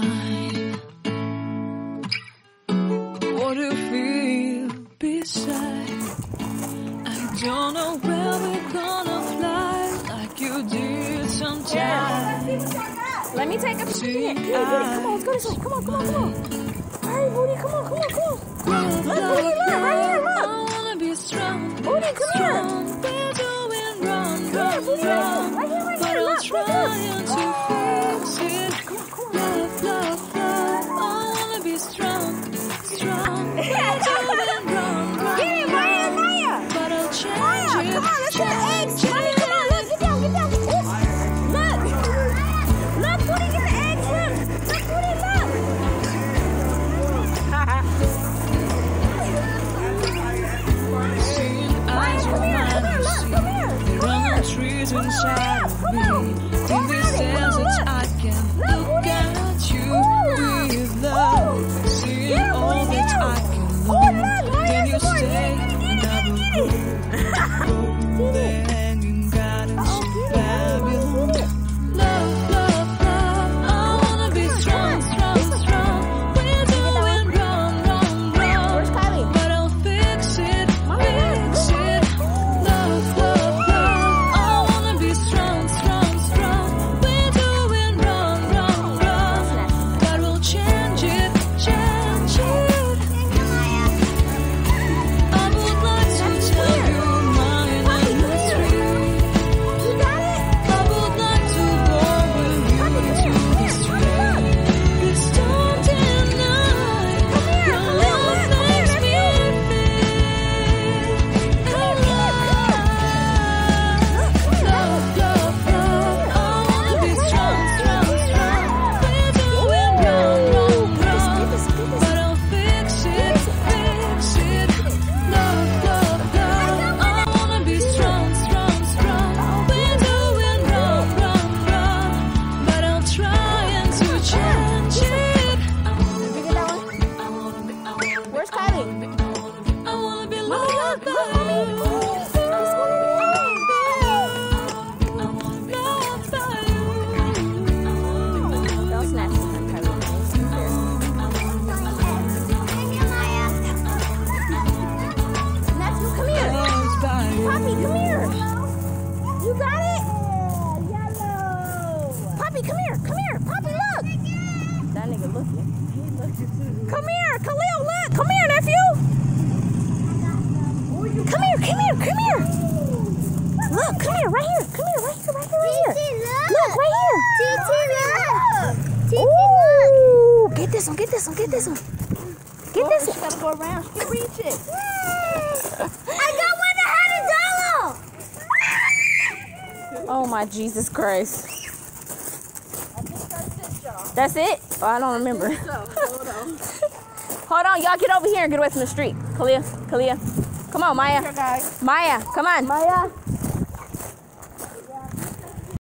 mine. What do you feel beside? I don't know where we're gonna fly like you did sometimes. Let me take a picture. Here, Booty, come on, let's go this way. Come on. Hurry, Booty, come on. Look, Booty, look, right here, look. I wanna be strong. Booty, come here. We're doing wrong, Booty, right here, but I'm look. trying to fix it. Love, I wanna be strong. We're doing wrong, Get it, Maya. but I'll change Maya, it. come on, let's get the eggs. Maya, come on, look, get down. Look, Booty, get the eggs, look, Booty, look. Seeing eyes of mine, there are trees inside of me. In this desert, I can look at you with love. Seeing all that I can learn. Then you stay and I will go. The hanging gardens of Babylon. Love, I wanna be strong. We're doing wrong, Where's Kylie? but I'll fix it. Love, I wanna be strong. We're doing wrong, but we'll change it. I would like to tell you my mystery. You got it? I would like to go with you to the street. Please don't deny your love makes me feel love. I wanna be strong. We're doing wrong, but I'll fix it. Love, I wanna be strong. We're doing wrong, but I'm trying to change it. Where's Kylie? I wanna be loved by you. Don't snatch it from Kylie. Matthew, come here. Poppy, come here. You got it? Yellow. Poppy, come here. Poppy, look. That nigga looking. Come here. Khalil, look. Come here, nephew. Come here. Look, come here, right here. Look, right here. Ooh, get this one. Get this one. She gotta go around. She can reach it. I got one that had $1. Oh my Jesus Christ. I think that's it, y'all. That's it? Oh, I don't remember. So, hold on. Hold on, y'all get over here and get away from the street. Kalia. Come on, Maya. Here, guys. Maya, come on. Maya.